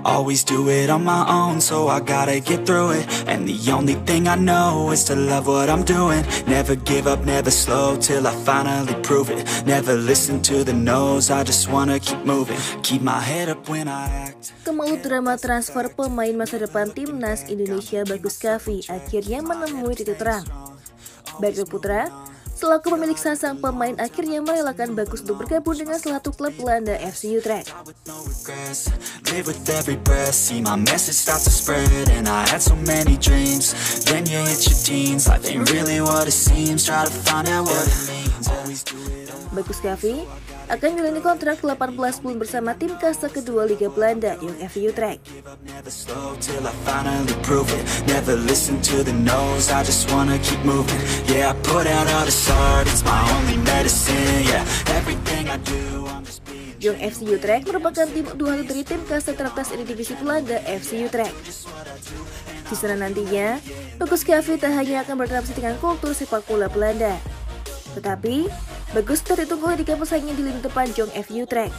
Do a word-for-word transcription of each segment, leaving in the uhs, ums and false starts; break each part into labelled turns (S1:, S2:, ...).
S1: always do it on my own, so I gotta get through it. And the only thing I know is to love what I'm doing. Never give up, never slow, till I finally prove it. Never listen to the no's, I just wanna keep moving. Keep my head up when I act.
S2: Kemelut drama transfer pemain masa depan timnas Indonesia Bagus Kaffi akhirnya menemui titik terang. Bagel Putra, selaku pemilik sah sang pemain, akhirnya merelakan Bagus untuk bergabung dengan salah satu klub Belanda, F C Utrecht.
S1: Live with every breath, see my message start to spread. And I had so many dreams, then you hit your teens. Life ain't really what it seems, try to find out what it means. Always do it on.
S2: Bagus Kaffi akan menjalani kontrak delapan belas bulan bersama tim kasta kedua Liga Belanda, Jong F C Utrecht.
S1: Never slow till I finally prove it. Never listen to the no's, I just wanna keep moving. Yeah, I put out all this art, it's my only medicine. Yeah, everything I do, I'm just being.
S2: Jong F C Utrecht merupakan tim U dua puluh satu dari tim kasta teratas di divisi Belanda, F C Utrecht. Di sana nantinya, Bagus Kaffi tak hanya akan berinteraksi dengan kultur sepak bola Belanda, tetapi Bagus terhitung ketika pesaingnya di lini depan Jong F C Utrecht.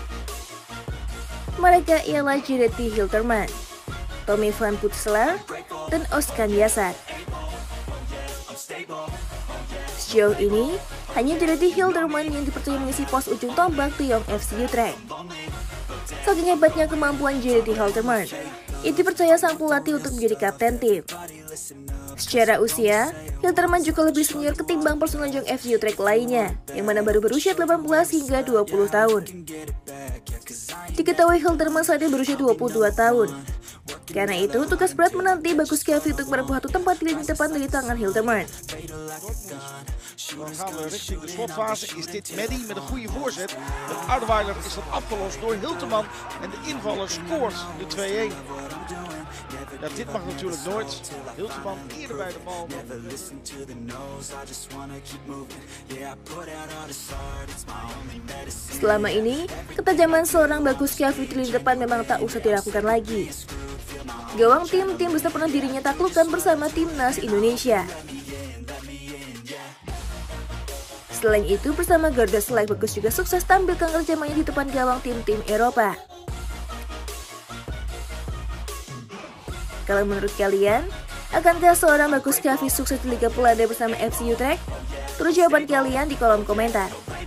S2: Mereka ialah Jerety Hilterman, Tommy van Putselaar, dan Oscar Yasar. Sejauh ini, hanya Jerety Hilterman yang dipercaya mengisi pos ujung tombak di Jong F C Utrecht. Saking hebatnya kemampuan Jerety Hilterman, ia dipercaya sang pelatih untuk menjadi kapten tim. Secara usia, Hilterman juga lebih senior ketimbang personel Jong F C Utrecht lainnya, yang mana baru berusia delapan belas hingga dua puluh tahun. Diketahui Hilterman saat ini berusia dua puluh dua tahun. Karena itu, tugas berat menanti Bagus Kaffi untuk merebut satu tempat di lini depan dari tangan Hilterman.
S3: Dan gaan we richting de slotfase. Is dit Medi met een goede voorzet. Met Aardweiler is dat afgelost door Hilterman. En de invaller scoort de twee een. Ja, dit mag natuurlijk nooit. Hilterman eerder bij de bal.
S2: Selama ini, ketajaman seorang Bagus Kaffi di lini depan memang tak usah diragukan lagi. Gawang tim-tim besar pernah dirinya taklukkan bersama timnas Indonesia. Selain itu, bersama Garda Select, Bagus juga sukses tampilkan kerjamannya di depan gawang tim-tim Eropa. Kalau menurut kalian, akankah seorang Bagus Kaffi sukses di Liga Belanda bersama F C Utrecht? Tulis jawaban kalian di kolom komentar.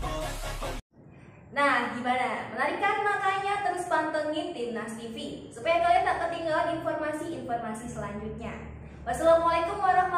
S4: Nah, gimana? Menarik kan? Makanya terus pantengin Timnas T V supaya kalian tak ketinggalan informasi-informasi selanjutnya. Wassalamualaikum warahmatullahi wabarakatuh.